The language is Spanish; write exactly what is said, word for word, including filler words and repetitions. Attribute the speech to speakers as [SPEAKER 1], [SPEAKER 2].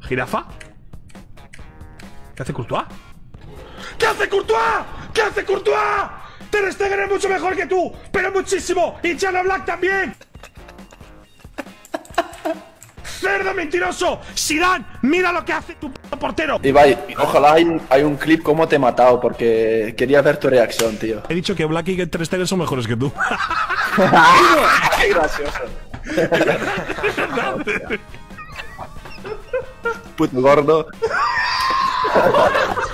[SPEAKER 1] ¿Jirafa? ¿Qué hace Courtois? ¿Qué hace Courtois? ¿Qué hace Courtois? Ter Stegen es mucho mejor que tú, pero muchísimo. Y Chana Black también. ¡Cerdo mentiroso! ¡Zidane! ¡Mira lo que hace tu p portero!
[SPEAKER 2] Ibai, ojalá hay, hay un clip cómo te he matado, porque quería ver tu reacción, tío.
[SPEAKER 1] He dicho que Black y Ter Stegen son mejores que tú.
[SPEAKER 2] ¡Qué gracioso! Puto gordo.